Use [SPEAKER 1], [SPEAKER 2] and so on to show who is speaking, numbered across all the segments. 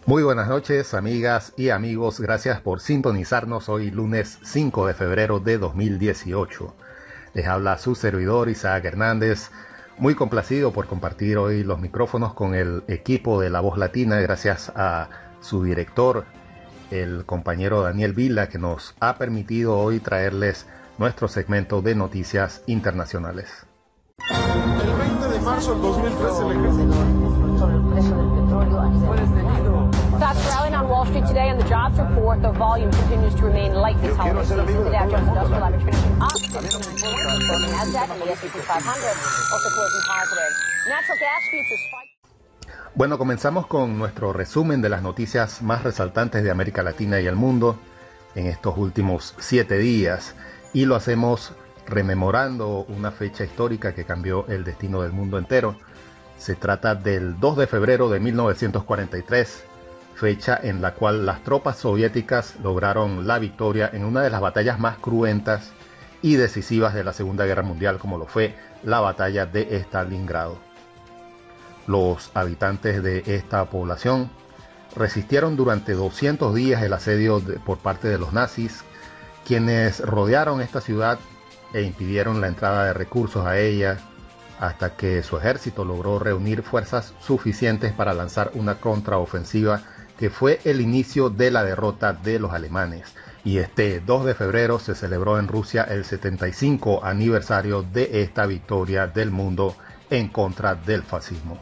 [SPEAKER 1] Muy buenas noches, amigas y amigos. Gracias por sintonizarnos hoy lunes 5 de febrero de 2018. Les habla su servidor Isaac Hernández, muy complacido por compartir hoy los micrófonos con el equipo de La Voz Latina, gracias a su director, el compañero Daniel Vila, que nos ha permitido hoy traerles nuestro segmento de noticias internacionales.
[SPEAKER 2] El 20 de marzo del 2013
[SPEAKER 3] sobre el precio del petróleo.
[SPEAKER 4] Stocks rallying on Wall Street today, and the jobs report, the volume continues to remain light this holiday season. The Dow Jones Industrial Average finishing up. The Nasdaq and the S&P 500 also closing positive. Natural gas futures spiked.
[SPEAKER 1] Bueno, comenzamos con nuestro resumen de las noticias más resaltantes de América Latina y el mundo en estos últimos 7 días, y lo hacemos rememorando una fecha histórica que cambió el destino del mundo entero. Se trata del 2 de febrero de 1943, fecha en la cual las tropas soviéticas lograron la victoria en una de las batallas más cruentas y decisivas de la Segunda Guerra Mundial, como lo fue la batalla de Stalingrado. Los habitantes de esta población resistieron durante 200 días el asedio por parte de los nazis, quienes rodearon esta ciudad e impidieron la entrada de recursos a ella, hasta que su ejército logró reunir fuerzas suficientes para lanzar una contraofensiva que fue el inicio de la derrota de los alemanes. Y este 2 de febrero se celebró en Rusia el 75 aniversario de esta victoria del mundo en contra del fascismo.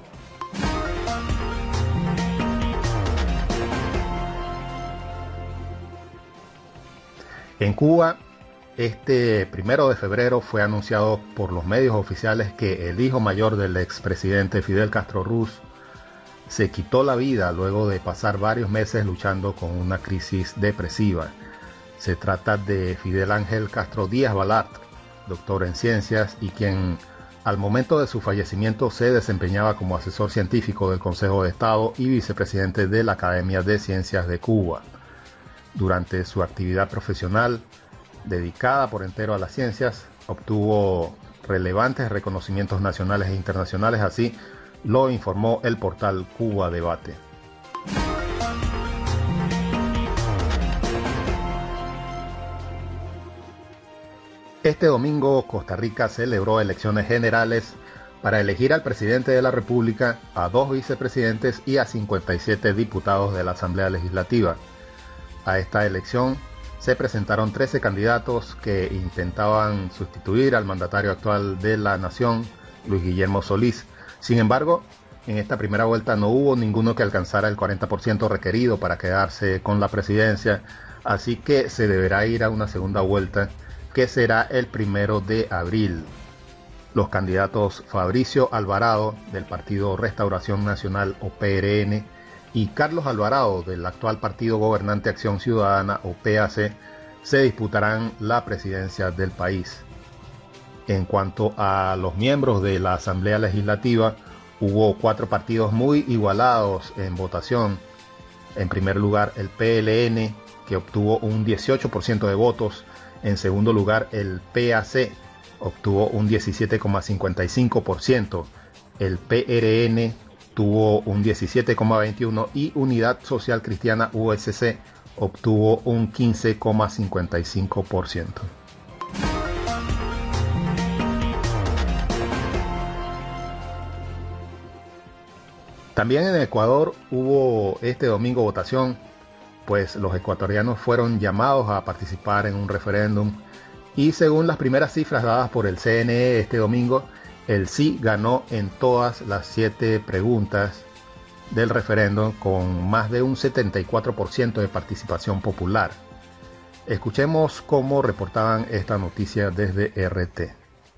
[SPEAKER 1] En Cuba, este 1 de febrero fue anunciado por los medios oficiales que el hijo mayor del expresidente Fidel Castro Ruz se quitó la vida luego de pasar varios meses luchando con una crisis depresiva. Se trata de Fidel Ángel Castro Díaz Balart, doctor en ciencias y quien al momento de su fallecimiento se desempeñaba como asesor científico del Consejo de Estado y vicepresidente de la Academia de Ciencias de Cuba. Durante su actividad profesional, dedicada por entero a las ciencias, obtuvo relevantes reconocimientos nacionales e internacionales, así lo informó el portal Cuba Debate. Este domingo Costa Rica celebró elecciones generales para elegir al presidente de la República, a 2 vicepresidentes y a 57 diputados de la Asamblea Legislativa. A esta elección se presentaron 13 candidatos que intentaban sustituir al mandatario actual de la nación, Luis Guillermo Solís. Sin embargo, en esta primera vuelta no hubo ninguno que alcanzara el 40% requerido para quedarse con la presidencia, así que se deberá ir a una segunda vuelta, que será el 1 de abril. Los candidatos Fabricio Alvarado, del Partido Restauración Nacional o PRN, y Carlos Alvarado, del actual Partido Gobernante Acción Ciudadana o PAC, se disputarán la presidencia del país. En cuanto a los miembros de la Asamblea Legislativa, hubo 4 partidos muy igualados en votación. En primer lugar, el PLN, que obtuvo un 18% de votos. En segundo lugar, el PAC obtuvo un 17,55%. El PRN tuvo un 17,21% y Unidad Social Cristiana USC obtuvo un 15,55%. También en Ecuador hubo este domingo votación, pues los ecuatorianos fueron llamados a participar en un referéndum y según las primeras cifras dadas por el CNE este domingo, el sí ganó en todas las 7 preguntas del referéndum con más de un 74% de participación popular. Escuchemos cómo reportaban esta noticia desde RT.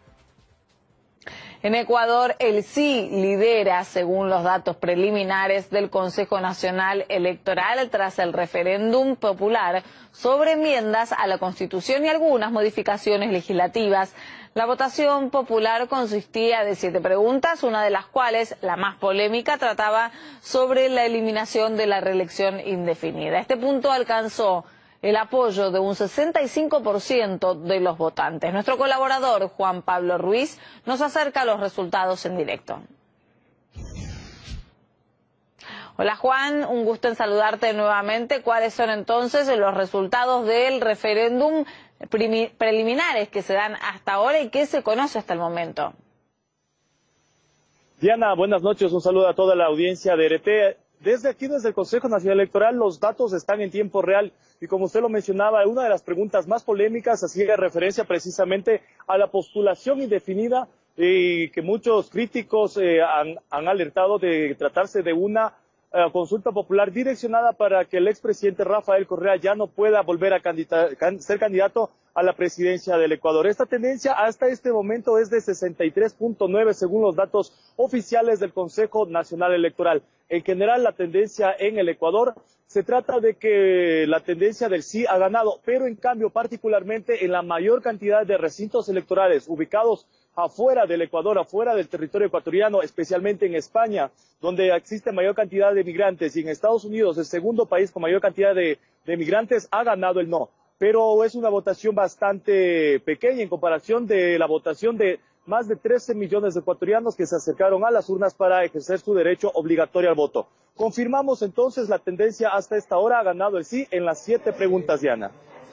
[SPEAKER 5] En Ecuador, el sí lidera según los datos preliminares del Consejo Nacional Electoral tras el referéndum popular sobre enmiendas a la Constitución y algunas modificaciones legislativas. La votación popular consistía de 7 preguntas, una de las cuales, la más polémica, trataba sobre la eliminación de la reelección indefinida. Este punto alcanzó el apoyo de un 65% de los votantes. Nuestro colaborador, Juan Pablo Ruiz, nos acerca los resultados en directo. Hola Juan, un gusto en saludarte nuevamente. ¿Cuáles son entonces los resultados del referéndum preliminares que se dan hasta ahora y qué se conoce hasta el momento?
[SPEAKER 6] Diana, buenas noches, un saludo a toda la audiencia de RT. Desde aquí, desde el Consejo Nacional Electoral, los datos están en tiempo real y como usted lo mencionaba, una de las preguntas más polémicas hacía referencia precisamente a la postulación indefinida y que muchos críticos han alertado de tratarse de una consulta popular direccionada para que el expresidente Rafael Correa ya no pueda volver a ser candidato a la presidencia del Ecuador. Esta tendencia hasta este momento es de 63.9 según los datos oficiales del Consejo Nacional Electoral. En general, la tendencia en el Ecuador se trata de que la tendencia del sí ha ganado, pero en cambio, particularmente en la mayor cantidad de recintos electorales ubicados afuera del Ecuador, afuera del territorio ecuatoriano, especialmente en España, donde existe mayor cantidad de migrantes, y en Estados Unidos, el segundo país con mayor cantidad de migrantes, ha ganado el no. Pero es una votación bastante pequeña en comparación de la votación de más de 13 millones de ecuatorianos que se acercaron a las urnas para ejercer su derecho obligatorio al voto. Confirmamos entonces la tendencia hasta esta hora, ha ganado el sí en las 7 preguntas, Diana.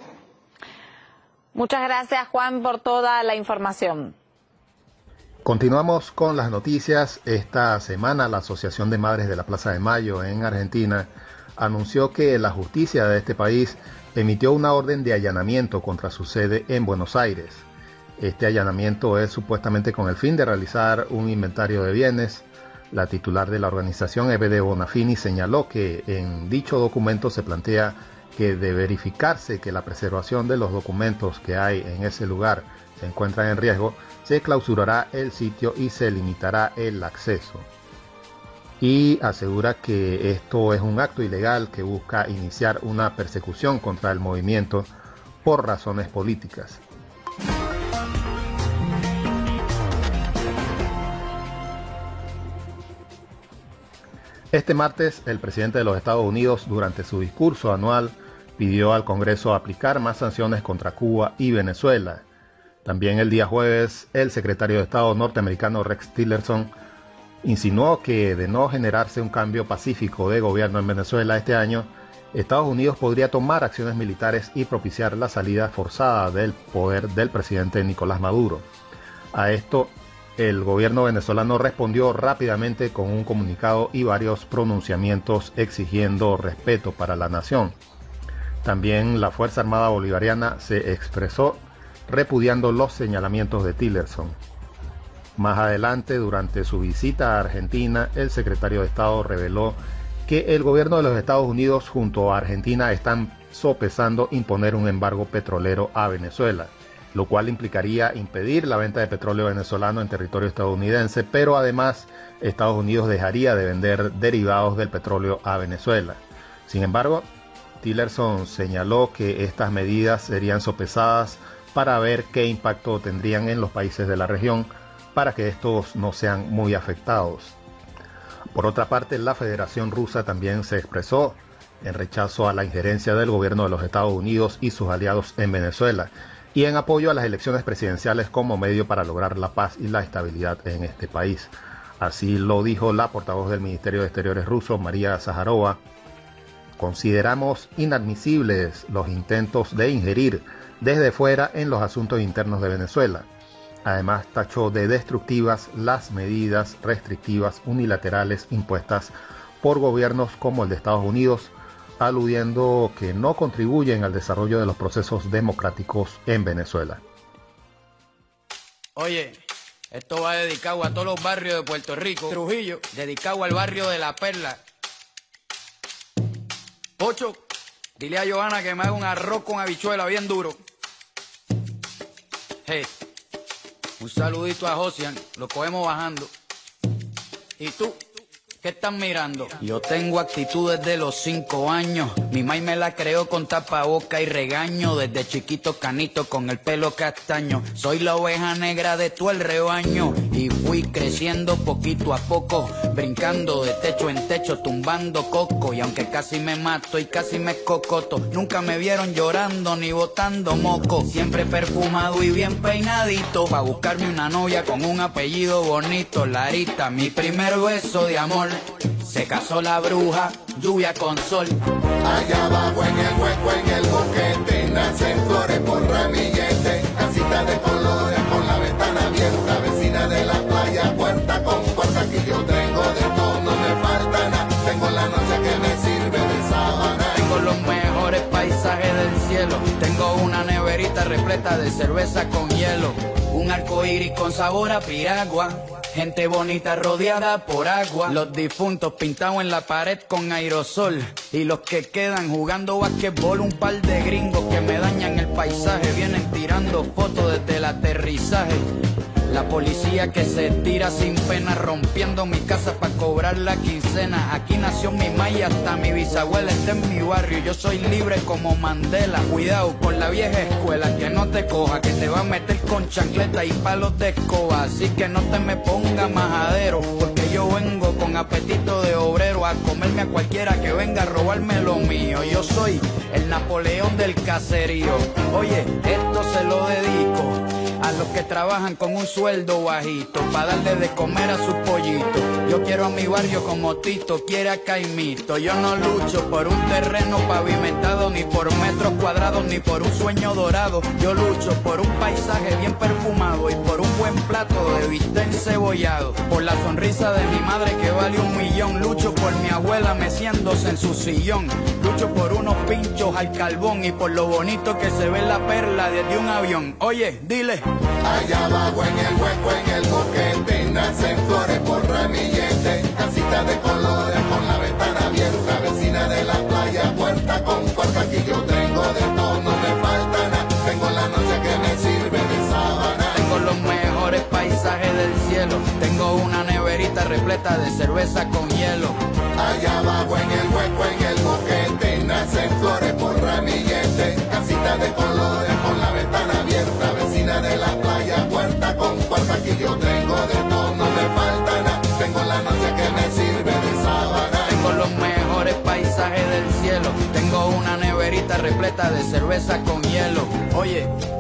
[SPEAKER 5] Muchas gracias, Juan, por toda la información.
[SPEAKER 1] Continuamos con las noticias. Esta semana la Asociación de Madres de la Plaza de Mayo en Argentina anunció que la justicia de este país emitió una orden de allanamiento contra su sede en Buenos Aires. Este allanamiento es supuestamente con el fin de realizar un inventario de bienes. La titular de la organización, Ebede Bonafini, señaló que en dicho documento se plantea que de verificarse que la preservación de los documentos que hay en ese lugar se encuentran en riesgo, se clausurará el sitio y se limitará el acceso. Y asegura que esto es un acto ilegal que busca iniciar una persecución contra el movimiento por razones políticas. Este martes, el presidente de los Estados Unidos, durante su discurso anual, pidió al Congreso aplicar más sanciones contra Cuba y Venezuela. También el día jueves, el secretario de Estado norteamericano Rex Tillerson insinuó que de no generarse un cambio pacífico de gobierno en Venezuela este año, Estados Unidos podría tomar acciones militares y propiciar la salida forzada del poder del presidente Nicolás Maduro. A esto, el gobierno venezolano respondió rápidamente con un comunicado y varios pronunciamientos exigiendo respeto para la nación. También la Fuerza Armada Bolivariana se expresó repudiando los señalamientos de Tillerson. Más adelante, durante su visita a Argentina, el secretario de Estado reveló que el gobierno de los Estados Unidos junto a Argentina están sopesando imponer un embargo petrolero a Venezuela, lo cual implicaría impedir la venta de petróleo venezolano en territorio estadounidense, pero además Estados Unidos dejaría de vender derivados del petróleo a Venezuela. Sin embargo, Tillerson señaló que estas medidas serían sopesadas para ver qué impacto tendrían en los países de la región para que estos no sean muy afectados. Por otra parte, la Federación Rusa también se expresó en rechazo a la injerencia del gobierno de los Estados Unidos y sus aliados en Venezuela y en apoyo a las elecciones presidenciales como medio para lograr la paz y la estabilidad en este país. Así lo dijo la portavoz del Ministerio de Exteriores ruso, María Zaharova. Consideramos inadmisibles los intentos de injerir desde fuera en los asuntos internos de Venezuela. Además, tachó de destructivas las medidas restrictivas unilaterales impuestas por gobiernos como el de Estados Unidos, aludiendo que no contribuyen al desarrollo de los procesos democráticos en Venezuela.
[SPEAKER 7] Oye, esto va dedicado a todos los barrios de Puerto Rico. Trujillo, dedicado al barrio de La Perla. Pocho, dile a Johanna que me haga un arroz con habichuela bien duro. Hey, un saludito a Josian, lo cogemos bajando. ¿Y tú? ¿Qué estás mirando? Yo tengo actitud desde los 5 años. Mi maíz me la creó con tapaboca y regaño. Desde chiquito canito con el pelo castaño. Soy la oveja negra de todo el rebaño. Y fui creciendo poquito a poco. Brincando de techo en techo, tumbando coco. Y aunque casi me mato y casi me cocoto, nunca me vieron llorando ni botando moco. Siempre perfumado y bien peinadito. Pa' buscarme una novia con un apellido bonito. Larita, mi primer beso de amor Se casó la bruja, lluvia con sol.
[SPEAKER 8] Allá abajo en el hueco, en el boquete, nacen flores por ramillete. Casita de colores con la ventana abierta, vecina de la playa, puerta con puerta. Aquí yo tengo de todo, no me falta nada. Tengo la noche que me sirve de sábana.
[SPEAKER 7] Tengo los mejores paisajes del cielo. Tengo una neverita repleta de cerveza con hielo. Un arco iris con sabor a piragua. Gente bonita rodeada por agua. Los difuntos pintados en la pared con aerosol. Y los que quedan jugando basquetbol. Un par de gringos que me dañan el paisaje. Vienen tirando fotos desde el aterrizaje. La policía que se tira sin pena, rompiendo mi casa para cobrar la quincena. Aquí nació mi ma y hasta mi bisabuela está en mi barrio. Yo soy libre como Mandela. Cuidado con la vieja escuela, que no te coja, que te va a meter con chancleta y palos de escoba. Así que no te me ponga majadero, porque yo vengo con apetito de obrero a comerme a cualquiera que venga a robarme lo mío. Yo soy el Napoleón del caserío. Oye, esto se lo dedico a los que trabajan con un sueldo bajito, pa' darle de comer a sus pollitos. Yo quiero a mi barrio como Tito quiere a Caimito. Yo no lucho por un terreno pavimentado, ni por metros cuadrados, ni por un sueño dorado. Yo lucho por un paisaje bien perfumado y por un buen plato de bistec encebollado. Por la sonrisa de mi madre que vale 1 millón. Lucho por mi abuela meciéndose en su sillón. Lucho por unos pinchos al carbón y por lo bonito que se ve la perla desde un avión. Oye, dile.
[SPEAKER 8] Allá abajo en el hueco, en el boquete, nacen flores por ramillete. Casita de colores con la ventana abierta, vecina de la playa, puerta con puerta. Aquí yo tengo de todo, no me falta nada. Tengo la noche que me sirve de sábana.
[SPEAKER 7] Tengo los mejores paisajes del cielo. Tengo una neverita repleta de cerveza con hielo.
[SPEAKER 8] Allá abajo en el hueco, en el boquete, nacen flores por ramillete. Casita de colores con la ventana abierta, vecina de la playa, puerta con puerta. Aquí yo tengo de todo, no me falta nada. Tengo la noche que me sirve de sábana.
[SPEAKER 7] Tengo los mejores paisajes del cielo. Tengo una neverita repleta de cerveza con hielo. Oye,